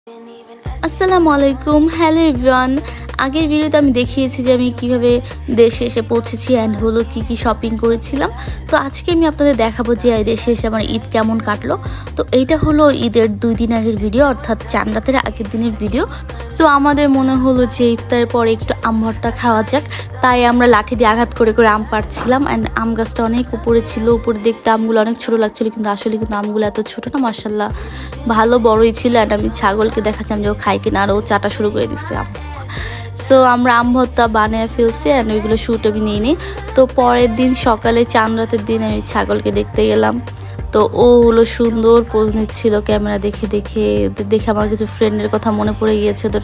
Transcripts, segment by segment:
আসসালামু আলাইকুম, hello everyone. আগের ভিডিওতে আমি দেখিয়েছি যে আমি কিভাবে দেশে এসে পৌঁছেছি অ্যান্ড হলো কি শপিং করেছিলাম। তো আজকে আমি আপনাদের দেখাবো যে দেশে এসে আমার ঈদ কেমন কাটলো। তো এইটা হলো ঈদের 2 দিন আগের ভিডিও, অর্থাৎ চাঁদ রাতের আগের দিনের ভিডিও। তো আমাদের মনে হলো যে ইফতারের পরে একটু আম ভর্তা খাওয়া যাক, তাই আমরা লাঠি দিয়ে আঘাত করে করে আম পাড়ছিলাম। অ্যান্ড আম গাছটা অনেক উপরে ছিল, উপরে দেখতে আমগুলো অনেক ছোটো লাগছিলো, কিন্তু আসলে কিন্তু আমগুলো এত ছোটো না, মাশাআল্লাহ ভালো বড়ই ছিল। অ্যান্ড আমি ছাগলকে দেখাচ্ছিলাম যে ও খাই কিনা, আর ও চাটা শুরু করে দিচ্ছে আম। সো আমরা আম ভর্তা বানিয়ে ফেলছি অ্যান্ড ওইগুলো শ্যুট আমি নিয়ে নিই। তো পরের দিন সকালে চাঁদ রাতের দিন আমি ছাগলকে দেখতে গেলাম। তো ও হলো সুন্দর পোজ নিচ্ছিল ক্যামেরা দেখে দেখে দেখে আমার কিছু ফ্রেন্ডের কথা মনে পড়ে গিয়েছে ওদের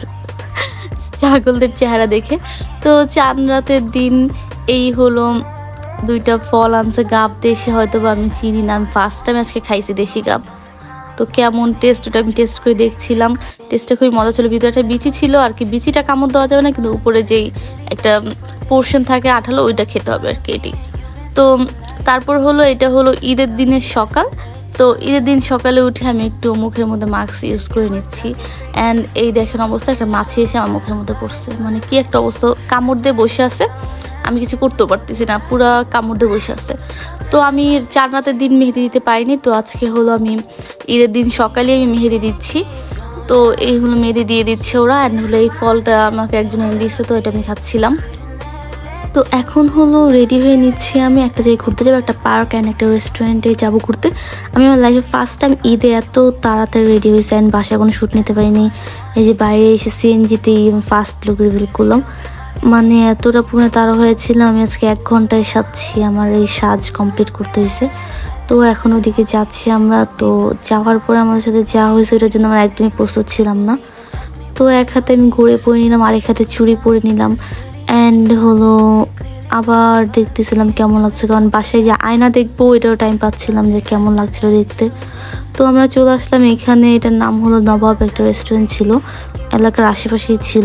ছাগলদের চেহারা দেখে। তো চাঁদ রাতের দিন এই হলো 2টা ফল আনছে, গাব দেশি, হয়তো বা আমি চিনি না, আমি ফার্স্ট টাইম আজকে খাইছি দেশি গাব। তো কেমন টেস্ট ওটা আমি টেস্ট করে দেখছিলাম, টেস্টটা খুবই মজা ছিল। ভিতরে একটা বিচি ছিল আর কি, বিচিটা কামড় দেওয়া যাবে না, কিন্তু উপরে যেই একটা পোর্শন থাকে আঠালো ওইটা খেতে হবে আর কি এটি। তো তারপর হলো এটা হলো ঈদের দিনের সকাল। তো ঈদের দিন সকালে উঠে আমি একটু মুখের মধ্যে মাস্ক ইউজ করে নিচ্ছি। অ্যান্ড এই দেখেন অবস্থা, একটা মাছি এসে আমার মুখের মধ্যে পড়ছে, মানে কি একটা অবস্থা, কামড় দিয়ে বসে আছে, আমি কিছু করতেও পারতেছি না, পুরা কামড় দিয়ে বসে আছে। তো আমি চাঁদ রাতের দিন মেহেদি দিতে পারিনি, তো আজকে হলো আমি ঈদের দিন সকালে আমি মেহেদি দিচ্ছি। তো এই হলো মেহেদি দিয়ে দিচ্ছে ওরা। অ্যান্ড হলো এই ফলটা আমাকে একজন এনে দিচ্ছে, তো এটা আমি খাচ্ছিলাম। তো এখন হলো রেডি হয়ে নিচ্ছি, আমি একটা জায়গায় ঘুরতে যাবো, একটা পার্ক অ্যান্ড একটা রেস্টুরেন্টে যাবো ঘুরতে। আমি আমার লাইফে ফার্স্ট টাইম ঈদে এত তাড়াতাড়ি রেডি হয়েছি অ্যান্ড বাসায় কোনো শ্যুট নিতে পারিনি। এই যে বাইরে এসে সিএনজিতেই ফার্স্ট লুক রিভিল করলাম, মানে এতটা পুরো তাড়া হয়েছিল। আমি আজকে 1 ঘন্টায় সাজছি, আমার এই সাজ কমপ্লিট করতে হয়েছে। তো এখন ওদিকে যাচ্ছি আমরা। তো যাওয়ার পরে আমাদের সাথে যাওয়া হয়েছে, ওটার জন্য আমরা একদমই প্রস্তুত ছিলাম না। তো এক হাতে আমি ঘুরে পরে নিলাম, আরেক হাতে চুড়ি পরে নিলাম। অ্যান্ড হলো আবার দেখতেছিলাম কেমন লাগছে, কারণ বাসায় যে আয়না দেখবো এটাও টাইম পাচ্ছিলাম যে কেমন লাগছিল দেখতে। তো আমরা চলে আসলাম এখানে, এটার নাম হলো নবাব, একটা রেস্টুরেন্ট ছিল, এলাকার আশেপাশেই ছিল।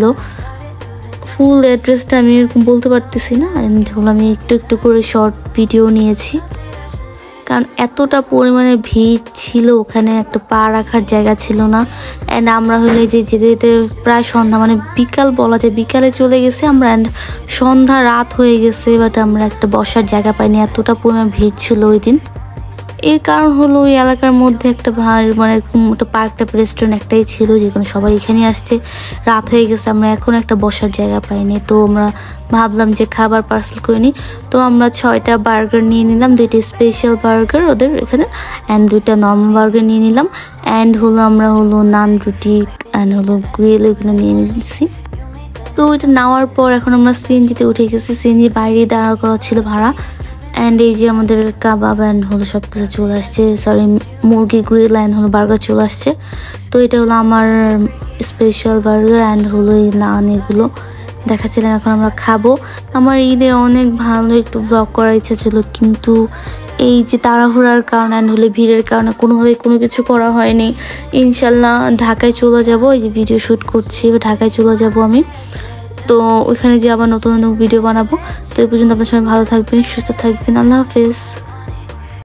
ফুল অ্যাড্রেসটা আমি এরকম বলতে পারতেছি না। অ্যান্ড হলো আমি একটু একটু করে শর্ট ভিডিও নিয়েছি, কারণ এতটা পরিমাণে ভিড় ছিল, ওখানে একটা পা রাখার জায়গা ছিল না। অ্যান্ড আমরা হলে যে যেতে যেতে প্রায় সন্ধ্যা, মানে বিকাল বলা যায়, বিকালে চলে গেছে আমরা। অ্যান্ড সন্ধ্যা রাত হয়ে গেছে, বাট আমরা একটা বসার জায়গা পাইনি, এতটা পরিমাণে ভিড় ছিল ওই দিন। এর কারণ হলো ওই এলাকার মধ্যে একটা মানে একটা পার্ক টাইপ রেস্টুরেন্ট একটাই ছিল, যেখানে সবাই এখানে আসছে। রাত হয়ে গেছে, আমরা এখন একটা বসার জায়গা পাইনি। তো আমরা ভাবলাম যে খাবার পার্সেল করে নিই। তো আমরা 6টা বার্গার নিয়ে নিলাম, 2টি স্পেশাল বার্গার ওদের এখানে, অ্যান্ড 2টা নর্মাল বার্গার নিয়ে নিলাম। অ্যান্ড হলো আমরা হলো নান রুটি অ্যান্ড হলো গ্রিল ওইগুলো নিয়ে নিচ্ছি। তো ওইটা নেওয়ার পর এখন আমরা সিএনজিতে উঠে গেছি, সিএনজি বাইরে দাঁড়া করা ছিল ভাড়া। অ্যান্ড এই যে আমাদের কাবাব অ্যান্ড হলো সব কিছু চলে আসছে, সরি মুরগির গ্রিল অ্যান্ড হলো বার্গার চলে আসছে। তো এটা হলো আমার স্পেশাল বার্গার অ্যান্ড হলো এই নান, এগুলো দেখাচ্ছিলাম, এখন আমরা খাবো। আমার ঈদে অনেক ভালো একটু ব্লগ করার ইচ্ছা ছিল, কিন্তু এই যে তাড়াহুড়ার কারণে অ্যান্ড হলে ভিড়ের কারণে কোনোভাবে কোনো কিছু করা হয়নি। ইনশাল্লাহ ঢাকায় চলে যাবো, এই যে ভিডিও শ্যুট করছি, ঢাকায় চলে যাব আমি। তো ওইখানে যে আবার নতুন নতুন ভিডিও বানাবো। তো এই পর্যন্ত আপনার সবাই ভালো থাকবেন, সুস্থ থাকবেন, আল্লাহ হাফেজ।